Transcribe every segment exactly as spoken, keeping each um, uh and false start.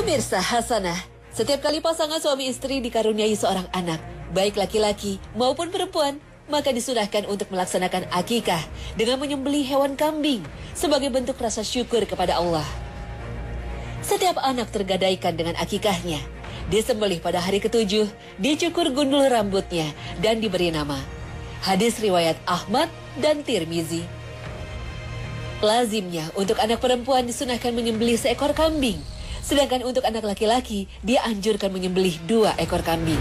Pemirsa Hasanah, setiap kali pasangan suami istri dikaruniai seorang anak, baik laki-laki maupun perempuan, maka disunahkan untuk melaksanakan akikah dengan menyembelih hewan kambing sebagai bentuk rasa syukur kepada Allah. Setiap anak tergadaikan dengan akikahnya, disembelih pada hari ketujuh, dicukur gundul rambutnya, dan diberi nama. Hadis riwayat Ahmad dan Tirmizi. Lazimnya untuk anak perempuan disunahkan menyembelih seekor kambing, sedangkan untuk anak laki-laki dianjurkan menyembelih dua ekor kambing.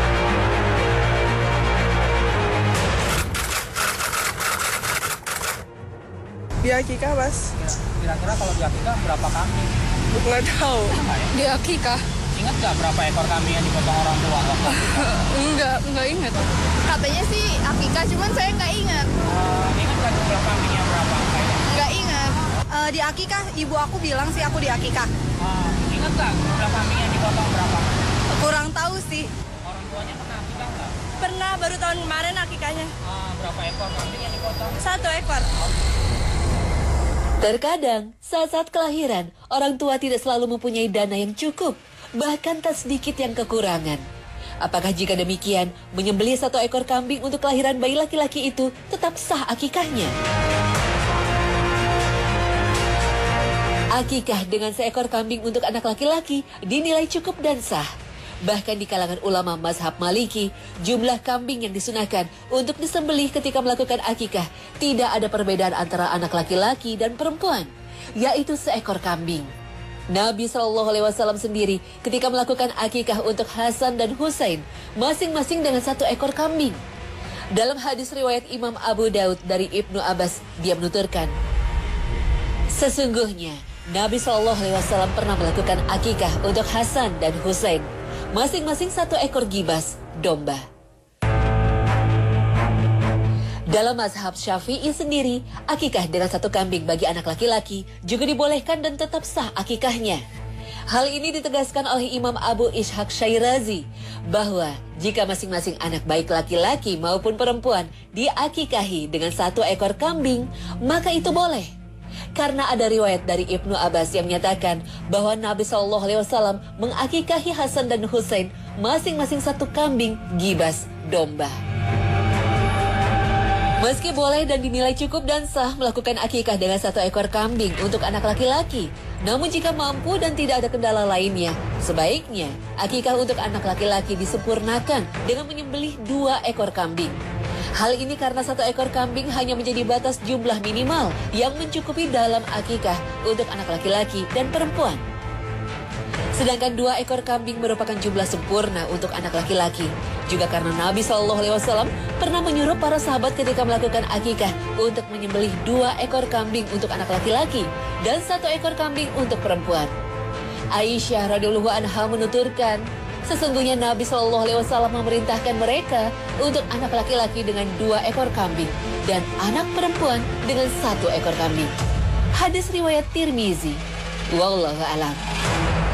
Di akikah, Mas? Kira-kira kalau di akikah berapa kambing? Nggak tahu. Di akikah? Ingat nggak berapa ekor kambing yang dipotong orang tua? Enggak, enggak ingat. Katanya sih akikah, cuman saya nggak ingat. Uh, ingat nggak jumlah kambingnya berapa? Nggak ingat. Uh, di akikah, ibu aku bilang sih aku di akikah. Uh, ingat nggak jumlah kambing yang dipotong berapa? Kurang tahu sih. Orang tuanya pernah akikah nggak? Pernah, baru tahun kemarin akikahnya. Uh, berapa ekor kambing yang dipotong? Satu ekor. Terkadang, saat-saat kelahiran, orang tua tidak selalu mempunyai dana yang cukup, bahkan tak sedikit yang kekurangan. Apakah jika demikian, menyembelih satu ekor kambing untuk kelahiran bayi laki-laki itu tetap sah akikahnya? Akikah dengan seekor kambing untuk anak laki-laki dinilai cukup dan sah. Bahkan di kalangan ulama mazhab Maliki, jumlah kambing yang disunahkan untuk disembelih ketika melakukan akikah tidak ada perbedaan antara anak laki-laki dan perempuan, yaitu seekor kambing. Nabi shallallahu alaihi wasallam sendiri ketika melakukan akikah untuk Hasan dan Husain, masing-masing dengan satu ekor kambing. Dalam hadis riwayat Imam Abu Daud dari Ibnu Abbas, dia menuturkan, sesungguhnya Nabi shallallahu alaihi wasallam pernah melakukan akikah untuk Hasan dan Husain, masing-masing satu ekor gibas, domba. Dalam mazhab Syafi'i sendiri, akikah dengan satu kambing bagi anak laki-laki juga dibolehkan dan tetap sah akikahnya. Hal ini ditegaskan oleh Imam Abu Ishaq Syairazi, bahwa jika masing-masing anak baik laki-laki maupun perempuan diakikahi dengan satu ekor kambing, maka itu boleh. Karena ada riwayat dari Ibnu Abbas yang menyatakan bahwa Nabi shallallahu alaihi wasallam mengakikahi Hasan dan Husain masing-masing satu kambing gibas domba. Meski boleh dan dinilai cukup dan sah melakukan akikah dengan satu ekor kambing untuk anak laki-laki, namun jika mampu dan tidak ada kendala lainnya, sebaiknya akikah untuk anak laki-laki disempurnakan dengan menyembelih dua ekor kambing. Hal ini karena satu ekor kambing hanya menjadi batas jumlah minimal yang mencukupi dalam akikah untuk anak laki-laki dan perempuan. Sedangkan dua ekor kambing merupakan jumlah sempurna untuk anak laki-laki. Juga karena Nabi shallallahu alaihi wasallam pernah menyuruh para sahabat ketika melakukan akikah untuk menyembelih dua ekor kambing untuk anak laki-laki dan satu ekor kambing untuk perempuan. Aisyah radhiyallahu anha menuturkan, sesungguhnya Nabi shallallahu alaihi wasallam memerintahkan mereka untuk anak laki-laki dengan dua ekor kambing dan anak perempuan dengan satu ekor kambing. Hadis riwayat Tirmizi. Wallahu a'lam.